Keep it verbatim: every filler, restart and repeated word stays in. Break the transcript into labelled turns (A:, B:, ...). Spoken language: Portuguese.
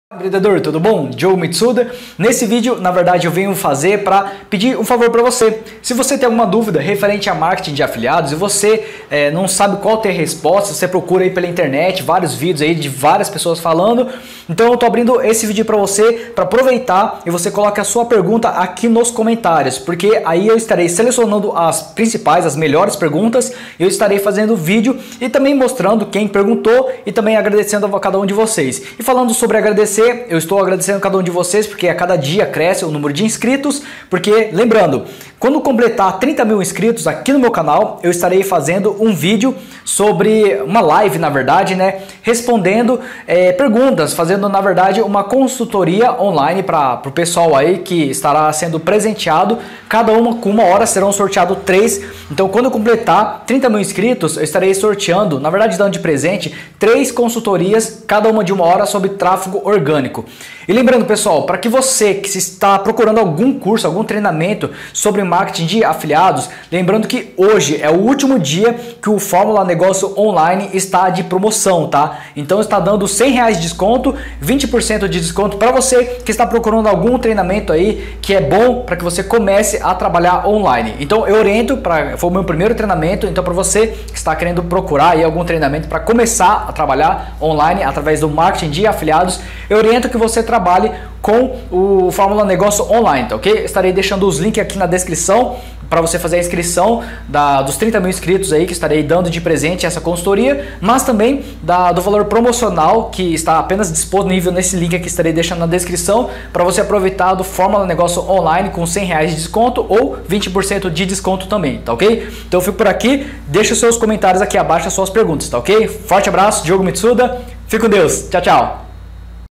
A: Empreendedor, tudo bom? Diogo Mitsuda. Nesse vídeo, na verdade, eu venho fazer para pedir um favor para você. Se você tem alguma dúvida referente a marketing de afiliados e você é, não sabe qual ter resposta, você procura aí pela internet, vários vídeos aí de várias pessoas falando. Então eu tô abrindo esse vídeo para você, para aproveitar e você coloque a sua pergunta aqui nos comentários, porque aí eu estarei selecionando as principais, as melhores perguntas, eu estarei fazendo vídeo e também mostrando quem perguntou e também agradecendo a cada um de vocês. E falando sobre agradecer, eu estou agradecendo a cada um de vocês porque a cada dia cresce o número de inscritos, porque lembrando, quando completar trinta mil inscritos aqui no meu canal, eu estarei fazendo um vídeo sobre uma live, na verdade, né, respondendo é, perguntas, fazendo na verdade uma consultoria online para o pessoal aí que estará sendo presenteado, cada uma com uma hora serão sorteados três. Então quando eu completar trinta mil inscritos, eu estarei sorteando, na verdade dando de presente, três consultorias, cada uma de uma hora sobre tráfego orgânico. E lembrando, pessoal, para que você que está procurando algum curso, algum treinamento sobre marketing de afiliados, lembrando que hoje é o último dia que o Fórmula Negócio Online está de promoção, tá? Então está dando cem reais de desconto, vinte por cento de desconto para você que está procurando algum treinamento aí que é bom para que você comece a trabalhar online. Então eu oriento, para foi o meu primeiro treinamento, então para você que está querendo procurar aí algum treinamento para começar a trabalhar online através do marketing de afiliados, eu oriento que você trabalhe com o Fórmula Negócio Online, tá ok? Estarei deixando os links aqui na descrição para você fazer a inscrição da, dos trinta mil inscritos aí que estarei dando de presente essa consultoria, mas também da, do valor promocional que está apenas disponível nesse link aqui que estarei deixando na descrição para você aproveitar do Fórmula Negócio Online com cem reais de desconto ou vinte por cento de desconto também, tá ok? Então eu fico por aqui, deixa os seus comentários aqui abaixo, as suas perguntas, tá ok? Forte abraço, Diogo Mitsuda, fique com Deus, tchau, tchau!